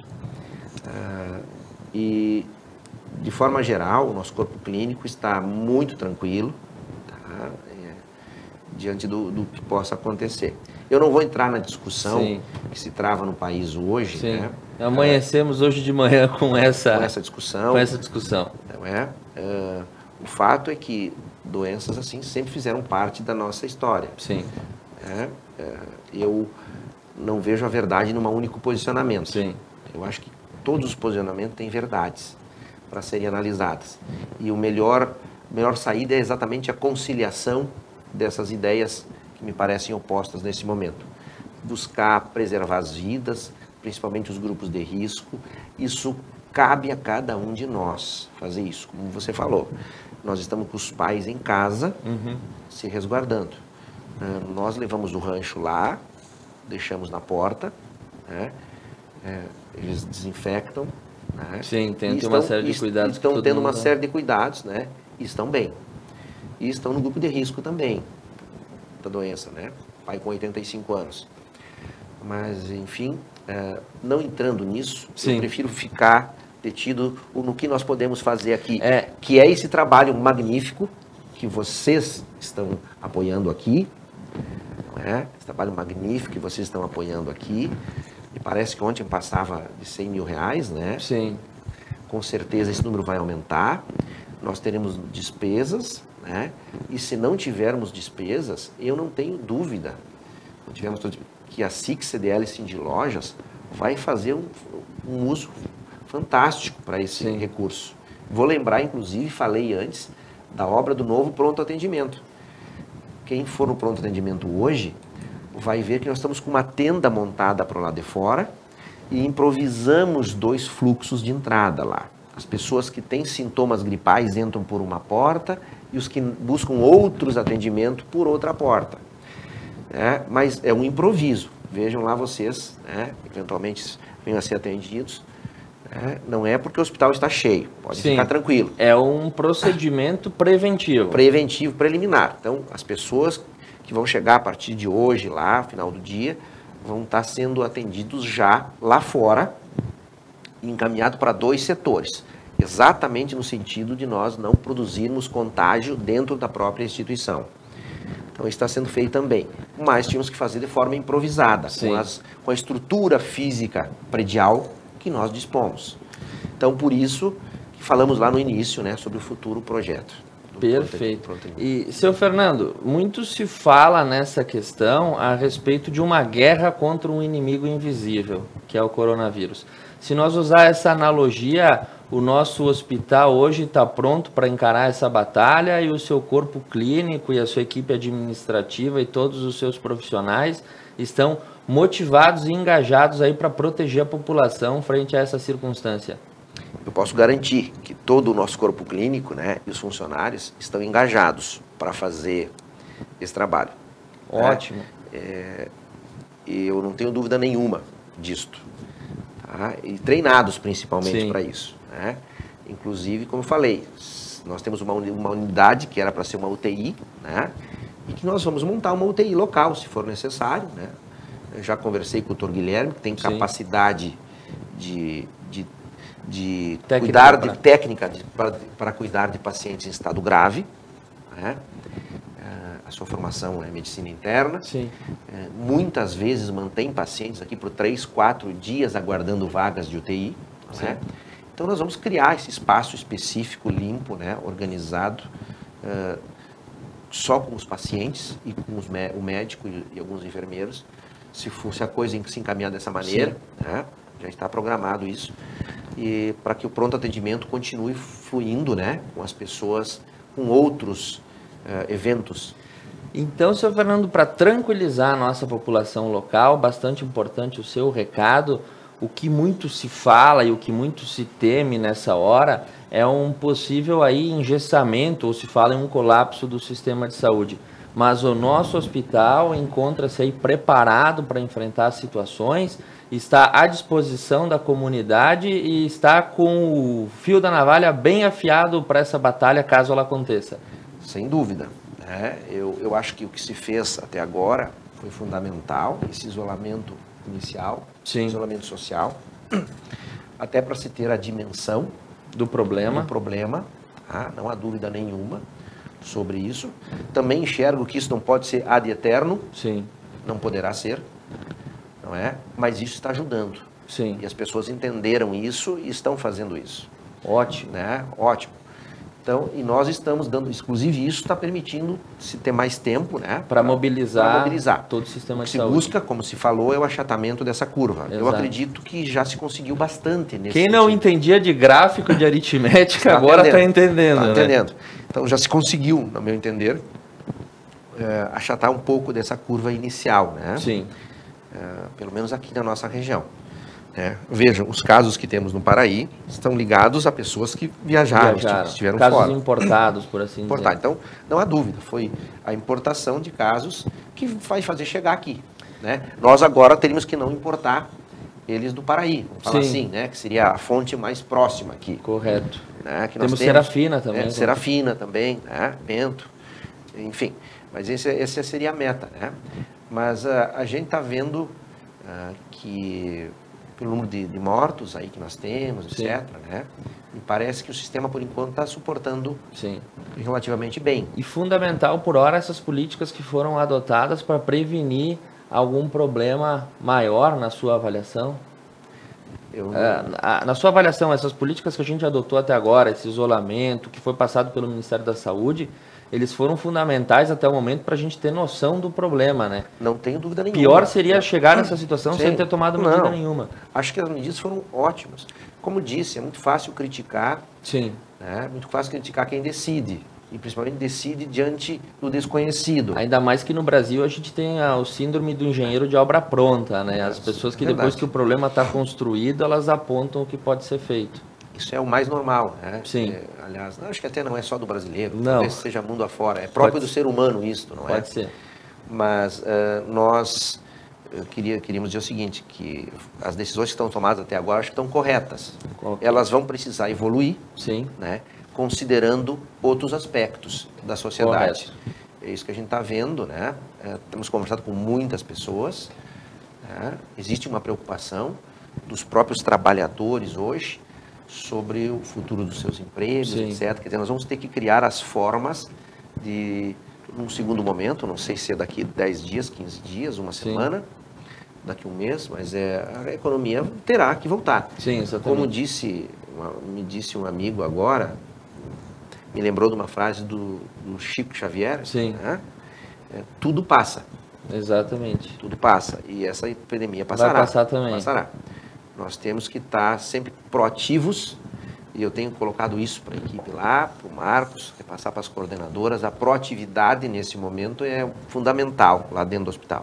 Uh, e, de forma geral, o nosso corpo clínico está muito tranquilo, tá? É, diante do, do que possa acontecer. Eu não vou entrar na discussão Sim. que se trava no país hoje. Sim. Né? Amanhecemos é, hoje de manhã com essa, com essa discussão. Com essa discussão. Não é? Uh, o fato é que doenças assim sempre fizeram parte da nossa história. Sim. É, é, eu não vejo a verdade num único posicionamento. Sim. Eu acho que todos os posicionamentos têm verdades para serem analisadas. E o melhor, melhor saída é exatamente a conciliação dessas ideias que me parecem opostas nesse momento. Buscar preservar as vidas, principalmente os grupos de risco. Isso cabe a cada um de nós fazer isso, como você falou. Nós estamos com os pais em casa, uhum. se resguardando. Uh, nós levamos o rancho lá, deixamos na porta, né? É, eles desinfectam, né? Sim, tem uma série de cuidados. Estão tendo uma série de cuidados, né? E estão bem. E estão no grupo de risco também da doença, né? Pai com oitenta e cinco anos. Mas, enfim, é, não entrando nisso, Sim. eu prefiro ficar detido no que nós podemos fazer aqui, é. que é esse trabalho magnífico que vocês estão apoiando aqui, não é? Esse trabalho magnífico que vocês estão apoiando aqui. E parece que ontem passava de cem mil reais, né? Sim. Com certeza esse número vai aumentar. Nós teremos despesas, né? E se não tivermos despesas, eu não tenho dúvida não tivermos, que a S I C C D L Cindy Lojas vai fazer um, um uso fantástico para esse Sim. recurso. Vou lembrar, inclusive, falei antes, da obra do novo pronto atendimento. Quem for no pronto atendimento hoje vai ver que nós estamos com uma tenda montada para o lado de fora e improvisamos dois fluxos de entrada lá. As pessoas que têm sintomas gripais entram por uma porta e os que buscam outros atendimentos por outra porta. É, mas é um improviso. Vejam lá vocês, né, eventualmente venham a ser atendidos. É, não é porque o hospital está cheio, pode Sim, ficar tranquilo. É um procedimento preventivo. Preventivo, preliminar. Então, as pessoas que vão chegar a partir de hoje, lá, final do dia, vão estar sendo atendidos já lá fora, encaminhado para dois setores. Exatamente no sentido de nós não produzirmos contágio dentro da própria instituição. Então, isso está sendo feito também. Mas tínhamos que fazer de forma improvisada, com, as, com a estrutura física predial que nós dispomos. Então, por isso que falamos lá no início, né, sobre o futuro projeto. Perfeito. E, seu Fernando, muito se fala nessa questão a respeito de uma guerra contra um inimigo invisível, que é o coronavírus. Se nós usar essa analogia, o nosso hospital hoje está pronto para encarar essa batalha e o seu corpo clínico e a sua equipe administrativa e todos os seus profissionais estão motivados e engajados aí para proteger a população frente a essa circunstância. Eu posso garantir que todo o nosso corpo clínico, né, e os funcionários estão engajados para fazer esse trabalho. Ótimo. É, é, eu não tenho dúvida nenhuma disto. Tá? E treinados principalmente para isso. Né? Inclusive, como eu falei, nós temos uma, uma unidade que era para ser uma U T I, né? E que nós vamos montar uma U T I local, se for necessário. Né? Eu já conversei com o doutor Guilherme, que tem Sim. capacidade de, de, de técnica cuidar pra... de técnica para cuidar de pacientes em estado grave. Né? a sua formação é medicina interna. Sim. É, muitas vezes mantém pacientes aqui por três, quatro dias aguardando vagas de U T I. Né? Então nós vamos criar esse espaço específico, limpo, né? Organizado, uh, só com os pacientes e com os, o médico e, e alguns enfermeiros. Se fosse a coisa em que se encaminhar dessa maneira, né? Já está programado isso, e para que o pronto atendimento continue fluindo, né? Com as pessoas, com outros uh, eventos. Então, senhor Fernando, para tranquilizar a nossa população local, bastante importante o seu recado. O que muito se fala e o que muito se teme nessa hora é um possível aí engessamento, ou se fala em um colapso do sistema de saúde. Mas o nosso hospital encontra-se aí preparado para enfrentar situações, está à disposição da comunidade e está com o fio da navalha bem afiado para essa batalha, caso ela aconteça. Sem dúvida. Né? Eu, eu acho que o que se fez até agora foi fundamental, esse isolamento inicial, Sim. isolamento social, até para se ter a dimensão do problema. Do problema, tá? Não há dúvida nenhuma sobre isso. Também enxergo que isso não pode ser ad eterno, Sim. Não poderá ser, não é? Mas isso está ajudando. Sim. E as pessoas entenderam isso e estão fazendo isso. Ótimo. Né? Ótimo. Então, e nós estamos dando, inclusive isso está permitindo se ter mais tempo, né? Para mobilizar, mobilizar todo o sistema de se saúde. busca, como se falou, é o achatamento dessa curva. Exato. Eu acredito que já se conseguiu bastante nesse Quem sentido. não entendia de gráfico, de aritmética, Tá agora está entendendo. entendendo. Tá né? entendendo. Então já se conseguiu, no meu entender, é, achatar um pouco dessa curva inicial, né? Sim. É, pelo menos aqui na nossa região. É, vejam, os casos que temos no Paraí estão ligados a pessoas que viajaram, Viajaram. que estiveram Casos fora. importados, por assim Importar. dizer. Então, não há dúvida, foi a importação de casos que vai fazer chegar aqui. Né? Nós agora teríamos que não importar eles do Paraí, vamos falar Sim. assim, né? Que seria a fonte mais próxima aqui. Correto. Né? Que nós Temos temos Serafina também. É, Serafina também, né? Bento, enfim. Mas esse, essa seria a meta, né? Mas uh, a gente está vendo uh, que, pelo número de, de mortos aí que nós temos, Sim. etcétera, né? Me parece que o sistema, por enquanto, está suportando Sim. relativamente bem. E fundamental, por hora, essas políticas que foram adotadas para prevenir algum problema maior na sua avaliação? Eu... É, a, na sua avaliação, essas políticas que a gente adotou até agora, esse isolamento que foi passado pelo Ministério da Saúde, eles foram fundamentais até o momento para a gente ter noção do problema, né? Não tenho dúvida nenhuma. Pior seria chegar nessa situação Sim. sem ter tomado medida Não. nenhuma. Acho que as medidas foram ótimas. Como disse, é muito fácil criticar, Sim. né? É muito fácil criticar quem decide. E principalmente decide diante do desconhecido. Ainda mais que no Brasil a gente tem a, o síndrome do engenheiro de obra pronta, né? As É, pessoas que verdade. depois que o problema está construído, elas apontam o que pode ser feito. Isso é o mais normal, né? Sim. É, aliás, acho que até não é só do brasileiro, Não. talvez seja mundo afora. É próprio Pode do ser humano isso, não é? Pode ser. Mas uh, nós uh, queria, queríamos dizer o seguinte, que as decisões que estão tomadas até agora acho que estão corretas. Ok. Elas vão precisar evoluir, Sim. né? Considerando outros aspectos da sociedade. Correto. É isso que a gente está vendo, né? É, temos conversado com muitas pessoas, né? Existe uma preocupação dos próprios trabalhadores hoje sobre o futuro dos seus empregos, Sim. etcétera. Quer dizer, nós vamos ter que criar as formas de, num segundo momento, não sei se é daqui dez dias, quinze dias, uma Sim. semana, daqui um mês, mas é, a economia terá que voltar. Sim, exatamente. Como disse, uma, me disse um amigo agora, me lembrou de uma frase do, do Chico Xavier, Sim. né? É, tudo passa, Exatamente. tudo passa, e essa epidemia passará. Vai passar também. Passará. Nós temos que estar sempre proativos, e eu tenho colocado isso para a equipe lá, para o Marcos, passar para as coordenadoras. A proatividade nesse momento é fundamental lá dentro do hospital.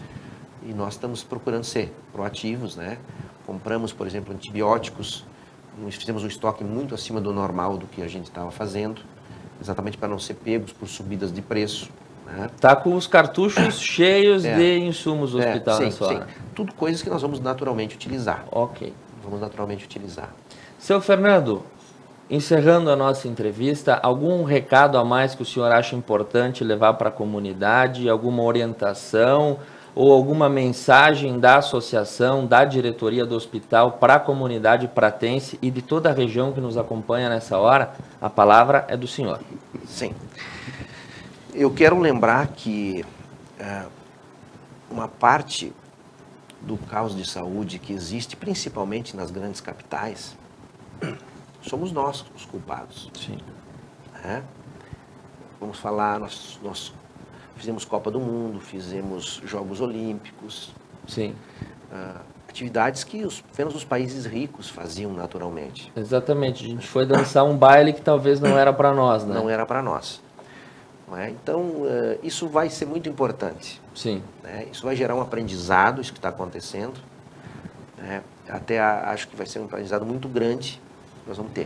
E nós estamos procurando ser proativos, né? Compramos, por exemplo, antibióticos, nós fizemos um estoque muito acima do normal do que a gente estava fazendo, exatamente para não ser pegos por subidas de preço. Né? Tá com os cartuchos cheios É. de insumos do É, hospital sim, nessa sim. hora. Tudo coisas que nós vamos naturalmente utilizar. Ok. Vamos naturalmente utilizar. Seu Fernando, encerrando a nossa entrevista, algum recado a mais que o senhor acha importante levar para a comunidade, alguma orientação ou alguma mensagem da associação, da diretoria do hospital para a comunidade pratense e de toda a região que nos acompanha nessa hora? A palavra é do senhor. Sim. Eu quero lembrar que é, uma parte do caos de saúde que existe, principalmente nas grandes capitais, somos nós os culpados. Sim. É? Vamos falar, nós, nós fizemos Copa do Mundo, fizemos Jogos Olímpicos. Sim. Uh, atividades que os, apenas os países ricos faziam naturalmente. Exatamente. A gente foi dançar um baile que talvez não era para nós, né? Não era para nós. Não é? Então, uh, isso vai ser muito importante. Sim. Né? Isso vai gerar um aprendizado, isso que está acontecendo. Né? Até a, acho que vai ser um aprendizado muito grande que nós vamos ter.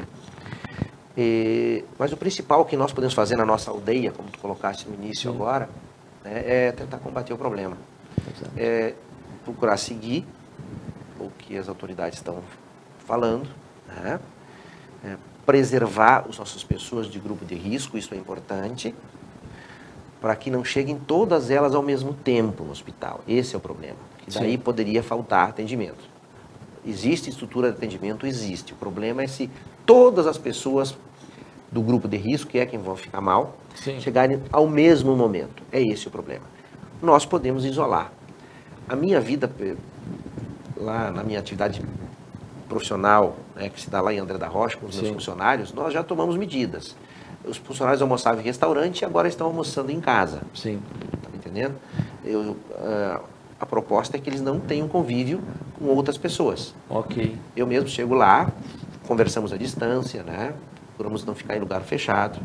E, mas o principal que nós podemos fazer na nossa aldeia, como tu colocaste no início Sim. agora, né, é tentar combater o problema. Exato. É procurar seguir o que as autoridades estão falando, né? É preservar as nossas pessoas de grupo de risco, isso é importante, para que não cheguem todas elas ao mesmo tempo no hospital. Esse é o problema. E daí Sim. poderia faltar atendimento. Existe estrutura de atendimento? Existe. O problema é se todas as pessoas do grupo de risco, que é quem vão ficar mal, Sim. chegarem ao mesmo momento. É esse o problema. Nós podemos isolar. A minha vida, lá na minha atividade profissional, né, que se dá lá em André da Rocha, com os Sim. meus funcionários, nós já tomamos medidas. Os funcionários almoçavam em restaurante e agora estão almoçando em casa. Sim. Tá me entendendo? Eu, uh, a proposta é que eles não tenham convívio com outras pessoas. Ok. Eu mesmo chego lá, conversamos à distância, né? Procuramos não ficar em lugar fechado.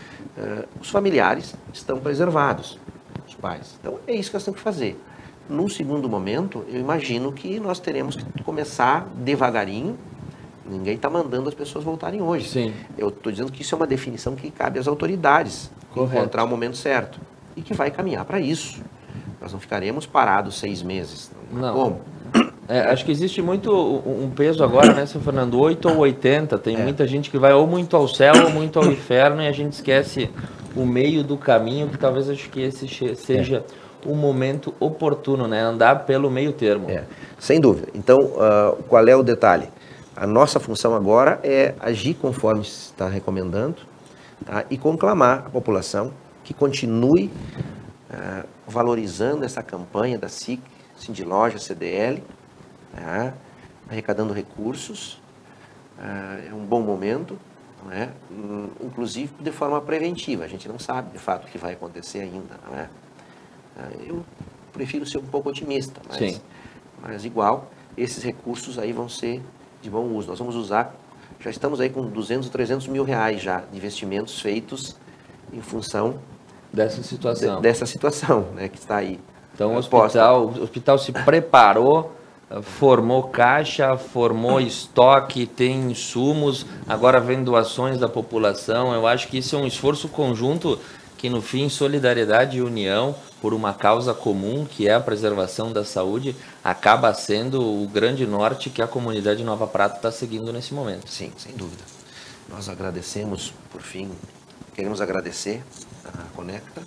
Uh, os familiares estão preservados, os pais. Então, é isso que nós temos que fazer. Num segundo momento, eu imagino que nós teremos que começar devagarinho. Ninguém está mandando as pessoas voltarem hoje. Sim. Eu estou dizendo que isso é uma definição que cabe às autoridades. Correto. Encontrar o momento certo. E que vai caminhar para isso. Nós não ficaremos parados seis meses. Não. Como? É, acho que existe muito um peso agora, né, seu Fernando? oito ou oitenta. Tem é. muita gente que vai ou muito ao céu ou muito ao inferno e a gente esquece o meio do caminho, que talvez acho que esse seja é. o momento oportuno, né? Andar pelo meio termo. É. Sem dúvida. Então, uh, qual é o detalhe? A nossa função agora é agir conforme se está recomendando, tá? E conclamar a população que continue uh, valorizando essa campanha da S I C, Sindiloja, C D L, tá? Arrecadando recursos. Uh, é um bom momento, não é? Um, inclusive de forma preventiva. A gente não sabe, de fato, o que vai acontecer ainda. Não é? Uh, eu prefiro ser um pouco otimista, mas, Sim. mas igual, esses recursos aí vão ser de bom uso. Nós vamos usar, já estamos aí com duzentos, trezentos mil reais já de investimentos feitos em função dessa situação, de, dessa situação, né, que está aí. Então o hospital, o hospital se preparou, formou caixa, formou estoque, tem insumos, agora vem doações da população. Eu acho que isso é um esforço conjunto que, no fim, solidariedade e união por uma causa comum, que é a preservação da saúde, acaba sendo o grande norte que a comunidade de Nova Prata está seguindo nesse momento. Sim, sem dúvida. Nós agradecemos, por fim, queremos agradecer a Conecta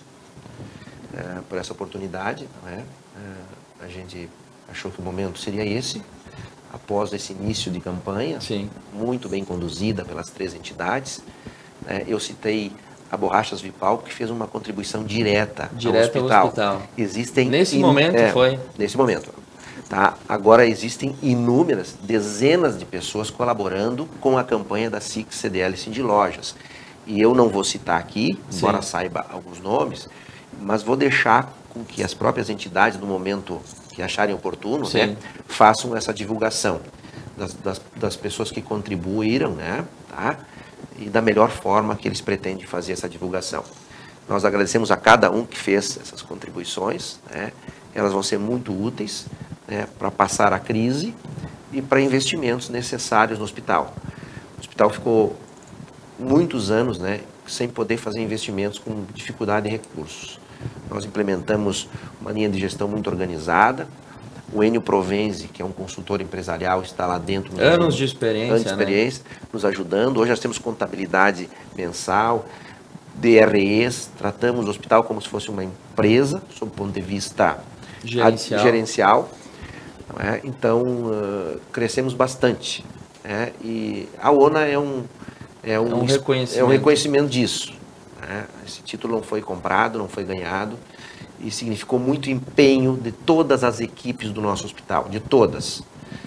é, por essa oportunidade. Não é? É, a gente achou que o momento seria esse, após esse início de campanha, Sim. muito bem conduzida pelas três entidades. É, eu citei a Borrachas Vipal, que fez uma contribuição direta, direta ao hospital. Ao hospital. Existem nesse in... momento é, foi. Nesse momento. Tá? Agora existem inúmeras, dezenas de pessoas colaborando com a campanha da S I C C D L Sindilojas. E eu não vou citar aqui, Sim. embora saiba alguns nomes, mas vou deixar com que as próprias entidades, no momento que acharem oportuno, né, façam essa divulgação das, das, das pessoas que contribuíram, né, tá? E da melhor forma que eles pretendem fazer essa divulgação. Nós agradecemos a cada um que fez essas contribuições, né? Elas vão ser muito úteis, né, para passar a crise e para investimentos necessários no hospital. O hospital ficou muitos anos, né, sem poder fazer investimentos, com dificuldade de recursos. Nós implementamos uma linha de gestão muito organizada. O Enio Provenzi, que é um consultor empresarial, está lá dentro. Anos de experiência, Anos de experiência, né? Nos ajudando. Hoje nós temos contabilidade mensal, D R Es, tratamos o hospital como se fosse uma empresa, sob o ponto de vista gerencial. A, gerencial é? Então, uh, crescemos bastante. É? E a ONA é um, é um, é um reconhecimento, é um reconhecimento disso. né? Esse título não foi comprado, não foi ganhado, e significou muito empenho de todas as equipes do nosso hospital, de todas,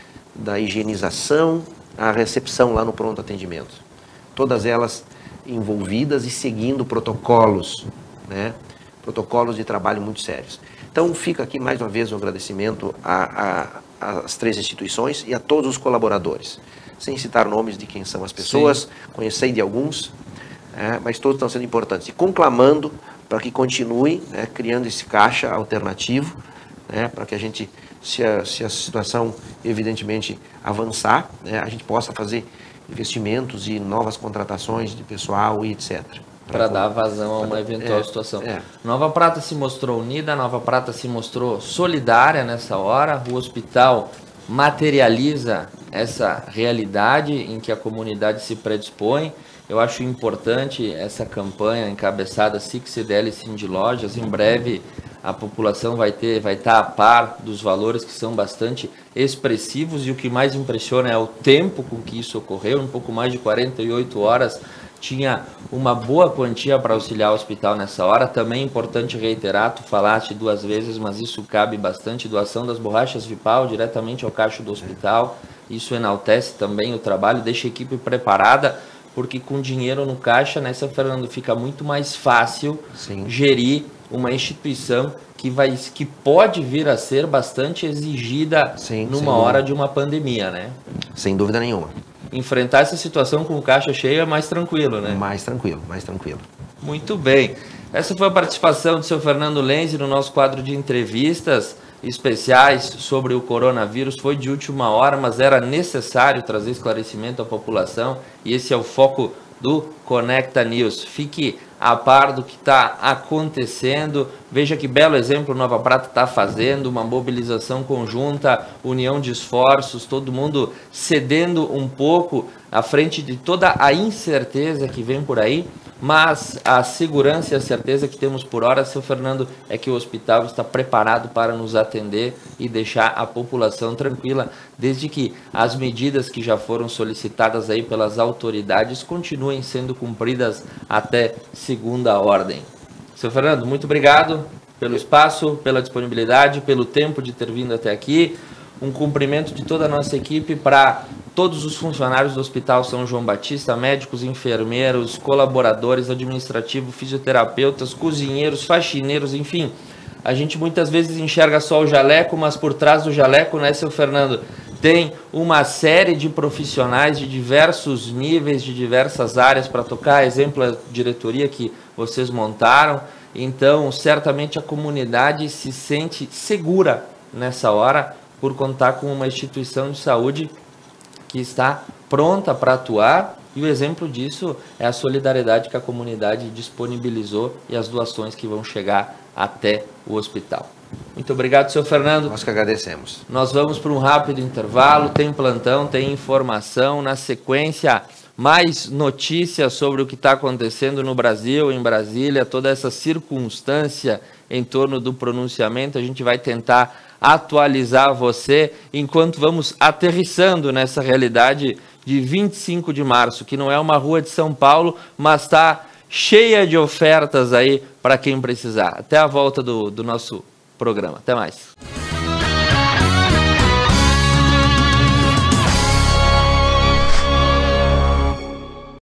da higienização à recepção lá no pronto atendimento. Todas elas envolvidas e seguindo protocolos, né? Protocolos de trabalho muito sérios. Então fica aqui mais uma vez um agradecimento a, a, às três instituições e a todos os colaboradores, sem citar nomes de quem são as pessoas, sim, conheci de alguns, é, mas todos estão sendo importantes, e conclamando para que continue, né, criando esse caixa alternativo, né, para que a gente, se a, se a situação evidentemente avançar, né, a gente possa fazer investimentos e novas contratações de pessoal e etcétera. Para dar vazão a uma eventual é, situação. É. Nova Prata se mostrou unida, Nova Prata se mostrou solidária nessa hora, o hospital materializa essa realidade em que a comunidade se predispõe. Eu acho importante essa campanha encabeçada S I C, C D L e Cindy Lojas. Em breve a população vai ter, vai estar a par dos valores que são bastante expressivos, e o que mais impressiona é o tempo com que isso ocorreu. Um pouco mais de quarenta e oito horas tinha uma boa quantia para auxiliar o hospital nessa hora. Também é importante reiterar, tu falaste duas vezes, mas isso cabe bastante, doação das borrachas Vipal diretamente ao caixa do hospital. Isso enaltece também o trabalho, deixa a equipe preparada, porque com dinheiro no caixa, né, seu Fernando, fica muito mais fácil, sim, gerir uma instituição que, vai, que pode vir a ser bastante exigida, sim, numa hora de uma pandemia, né? Sem dúvida nenhuma. Enfrentar essa situação com o caixa cheio é mais tranquilo, né? Mais tranquilo, mais tranquilo. Muito bem. Essa foi a participação do seu Fernando Lenzi no nosso quadro de entrevistas especiais sobre o coronavírus. Foi de última hora, mas era necessário trazer esclarecimento à população, e esse é o foco do Conecta News. Fique a par do que está acontecendo. Veja que belo exemplo Nova Prata está fazendo, uma mobilização conjunta, união de esforços, todo mundo cedendo um pouco à frente de toda a incerteza que vem por aí, mas a segurança e a certeza que temos por hora, seu Fernando, é que o hospital está preparado para nos atender e deixar a população tranquila, desde que as medidas que já foram solicitadas aí pelas autoridades continuem sendo cumpridas até segunda ordem. Seu Fernando, muito obrigado pelo espaço, pela disponibilidade, pelo tempo de ter vindo até aqui. Um cumprimento de toda a nossa equipe para todos os funcionários do Hospital São João Batista, médicos, enfermeiros, colaboradores, administrativos, fisioterapeutas, cozinheiros, faxineiros, enfim. A gente muitas vezes enxerga só o jaleco, mas por trás do jaleco, né, seu Fernando, tem uma série de profissionais de diversos níveis, de diversas áreas para tocar. Exemplo, a diretoria que vocês montaram. Então, certamente a comunidade se sente segura nessa hora por contar com uma instituição de saúde que está pronta para atuar, e o exemplo disso é a solidariedade que a comunidade disponibilizou e as doações que vão chegar até o hospital. Muito obrigado, seu Fernando. Nós que agradecemos. Nós vamos para um rápido intervalo, tem plantão, tem informação, na sequência mais notícias sobre o que está acontecendo no Brasil, em Brasília, toda essa circunstância em torno do pronunciamento. A gente vai tentar atualizar você enquanto vamos aterrissando nessa realidade de vinte e cinco de março, que não é uma rua de São Paulo, mas está cheia de ofertas aí para quem precisar. Até a volta do, do nosso programa. Até mais.